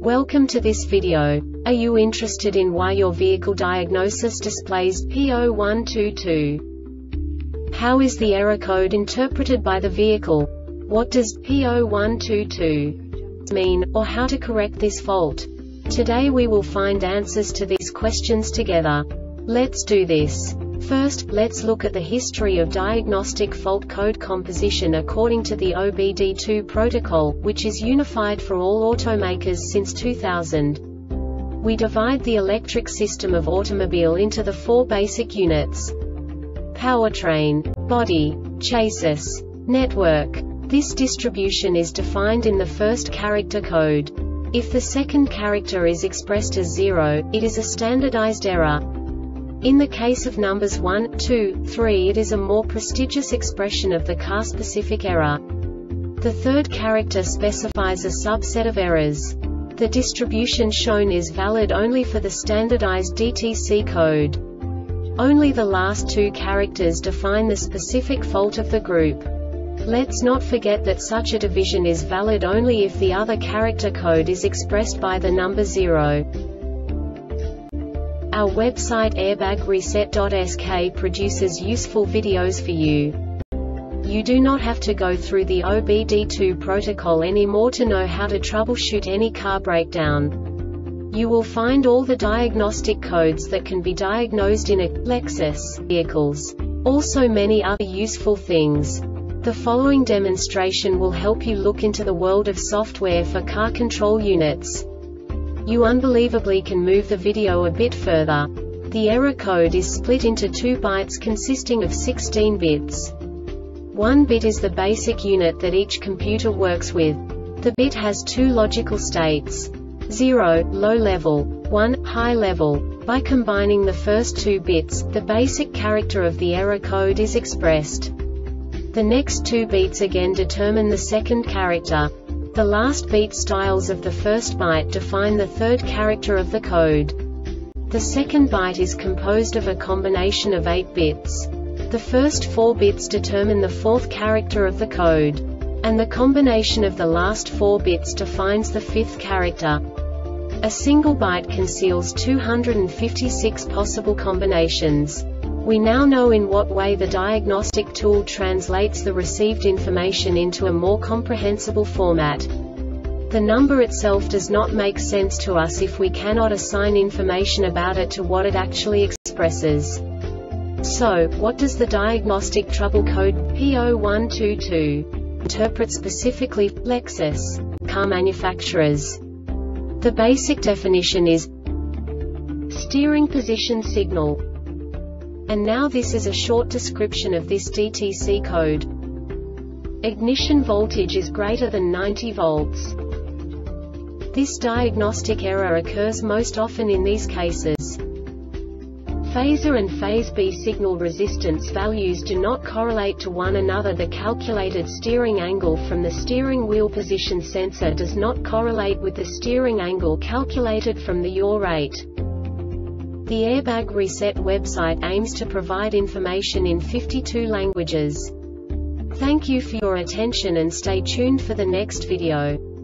Welcome to this video. Are you interested in why your vehicle diagnosis displays P0122? How is the error code interpreted by the vehicle? What does P0122 mean, or how to correct this fault? Today we will find answers to these questions together. Let's do this. First, let's look at the history of diagnostic fault code composition according to the OBD2 protocol, which is unified for all automakers since 2000. We divide the electric system of automobile into the four basic units: powertrain, body, chassis, network. This distribution is defined in the first character code. If the second character is expressed as 0, it is a standardized error. In the case of numbers 1, 2, 3, it is a more prestigious expression of the car-specific error. The third character specifies a subset of errors. The distribution shown is valid only for the standardized DTC code. Only the last two characters define the specific fault of the group. Let's not forget that such a division is valid only if the other character code is expressed by the number 0. Our website airbagreset.sk produces useful videos for you. You do not have to go through the OBD2 protocol anymore to know how to troubleshoot any car breakdown. You will find all the diagnostic codes that can be diagnosed in a Lexus vehicles. Also many other useful things. The following demonstration will help you look into the world of software for car control units. You unbelievably can move the video a bit further. The error code is split into 2 bytes consisting of 16 bits. 1 bit is the basic unit that each computer works with. The bit has 2 logical states: 0, low level, 1, high level. By combining the first 2 bits, the basic character of the error code is expressed. The next 2 beats again determine the second character. The last beat styles of the first byte define the third character of the code. The second byte is composed of a combination of 8 bits. The first 4 bits determine the fourth character of the code. And the combination of the last 4 bits defines the fifth character. A single byte conceals 256 possible combinations. We now know in what way the diagnostic tool translates the received information into a more comprehensible format. The number itself does not make sense to us if we cannot assign information about it to what it actually expresses. So, what does the diagnostic trouble code P0122 interpret specifically for Lexus car manufacturers? The basic definition is steering position signal. And now this is a short description of this DTC code. Ignition voltage is greater than 90 volts. This diagnostic error occurs most often in these cases: phasor and phase B signal resistance values do not correlate to one another. The calculated steering angle from the steering wheel position sensor does not correlate with the steering angle calculated from the yaw rate. The Airbag Reset website aims to provide information in 52 languages. Thank you for your attention and stay tuned for the next video.